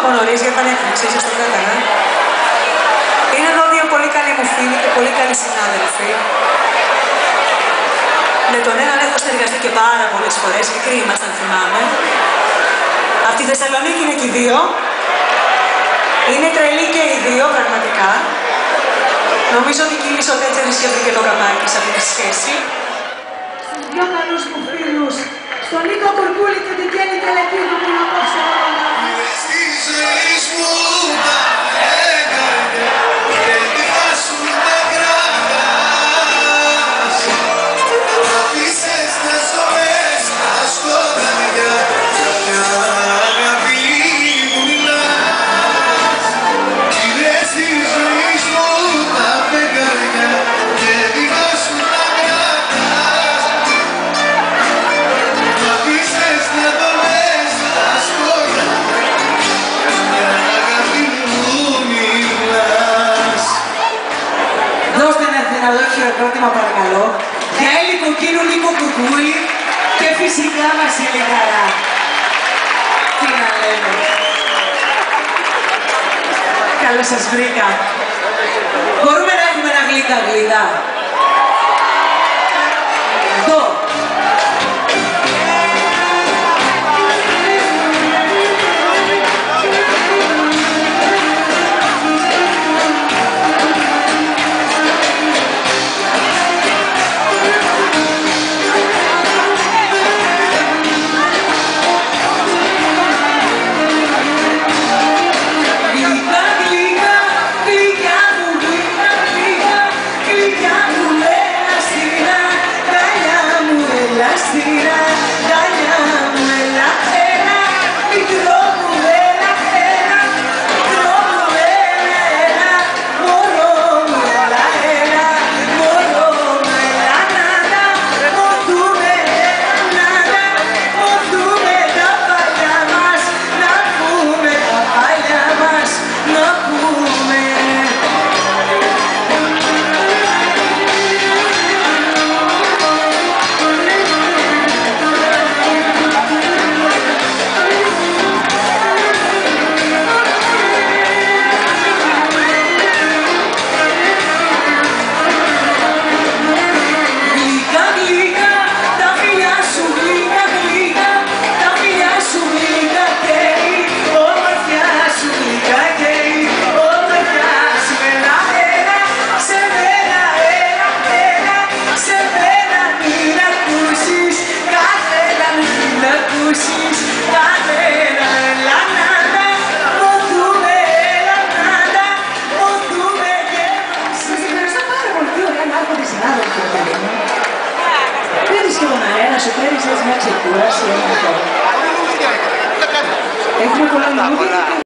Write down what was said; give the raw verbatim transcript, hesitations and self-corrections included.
από νωρίς για την έκρηξη, ίσως το έκανα. Είναι εδώ δύο πολύ καλοί μου φίλοι και πολύ καλοί συνάδελφοι. Με τον έναν έχω συνεργαστεί και πάρα πολλές φορές, μικροί ήμασταν, θυμάμαι. Από τη Θεσσαλονίκη είναι και οι δύο. Είναι τρελοί και οι δύο, πραγματικά. Νομίζω ότι κύλησε ο Τέτσερης και βρήκε το καμάκι σε αυτή τη σχέση. Στους δυο καλούς μου φίλους, στον Νίκο Κουρκούλη και την Κέννη Τελεκίδου που είναι απόψε όλα. Χειροκρότημα παρακαλώ για Έλλη Κοκκίνου, Νίκο Κουρκούλη και φυσικά Βασίλη Χαρά. Τι να λέμε. Καλώς σας βρήκα. Μπορούμε να έχουμε ένα γλύκα γλύκα. Εδώ. Παίρνεις και τον αέρα σου, παίρνεις μια ξεκούραση. Έχουμε πολλά λόγια.